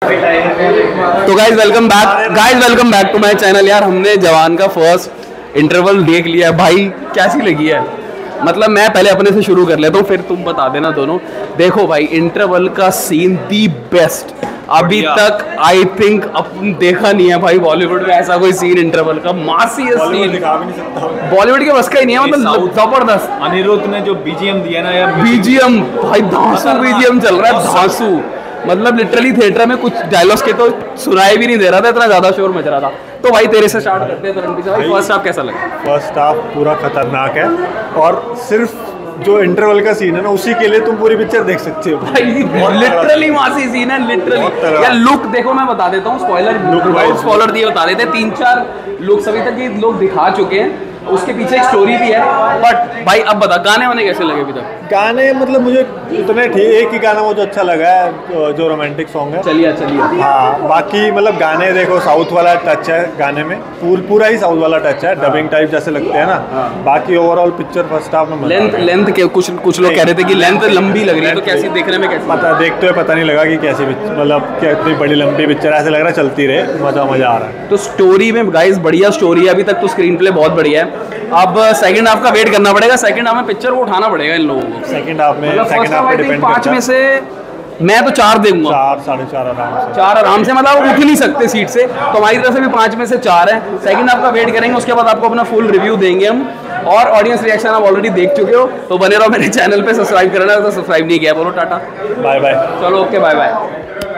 तो guys welcome back to my channel. यार हमने जवान का फर्स्ट इंटरवल देख लिया भाई, कैसी लगी है? मतलब मैं पहले अपने से शुरू कर लेता हूँ, फिर तुम बता देना दोनों। देखो भाई, इंटरवल का सीन दी बेस्ट अभी तक आई थिंक अपन देखा नहीं है भाई बॉलीवुड में ऐसा कोई सीन इंटरवल का। मासी सीन दिखा भी नहीं सकता, बॉलीवुड के बस का ही नहीं है, मतलब जबरदस्त। अनिरुद्ध ने जो बीजीएम दिया ना यार, बीजीएम भाई धांसू बीजीएम चल रहा है, धांसू। मतलब लिटरली थिएटर में कुछ डायलॉग्स के तो सुनाई भी नहीं दे रहा था, इतना ज्यादा शोर मच रहा था। तो भाई तेरे से स्टार्ट करते हैं रणबीर भाई, फर्स्ट हाफ कैसा लगा? फर्स्ट हाफ पूरा खतरनाक है, और सिर्फ जो इंटरवल का सीन है ना उसी के लिए तुम पूरी पिक्चर देख सकते हो भाई। लिटरली मासी सीन है, लिटरली। यार लुक देखो, मैं बता देता हूँ, स्पॉइलर दिए बता देते हैं। 3-4 लुक्स अभी तक ये लोग दिखा चुके हैं, उसके पीछे एक स्टोरी भी है। बट भाई अब बता, गाने वाने कैसे लगे अभी तक? गाने मतलब मुझे उतने ठीक, एक ही गाना मुझे अच्छा लगा है जो रोमांटिक सॉन्ग है। चलिए हाँ, बाकी मतलब गाने देखो साउथ वाला टच है गाने में, पूरा ही साउथ वाला टच है, डबिंग टाइप जैसे लगते हैं ना। बाकी ओवरऑल पिक्चर फर्स्ट हाफ में लेंथ के कुछ लोग कह रहे थे कि लेंथ लंबी लग रही है, तो कैसी देखने में कैसी? देखते हुए पता नहीं लगा कि कैसी मतलब कितनी बड़ी लंबी पिक्चर, ऐसे लग रहा है चलती रहे, मजा आ रहा है। तो स्टोरी में गाइस बढ़िया स्टोरी है अभी तक, तो स्क्रीन प्ले बहुत बढ़िया है। अब सेकंड हाफ का वेट करना पड़ेगा, सेकंड हाफ में पिक्चर को उठाना पड़ेगा इन लोगों को। सेकंड हाफ में सेकंड हाफ पे डिपेंड करता है। 5 में से मैं तो 4 दूंगा, 4-4.5 आराम से, 4 आराम से। मतलब उठ नहीं सकते सीट से, तो हमारी तरफ से भी 5 में से 4 है। सेकंड हाफ का वेट करेंगे, उसके बाद आपको अपना फुल रिव्यू देंगे हम। और ऑडियंस रिएक्शन आप ऑलरेडी देख चुके हो, तो बने रहो मेरे चैनल पे। सब्सक्राइब करना है तो सब्सक्राइब नहीं किया, बोलो टाटा बाय बाय। चलो ओके बाय बाय।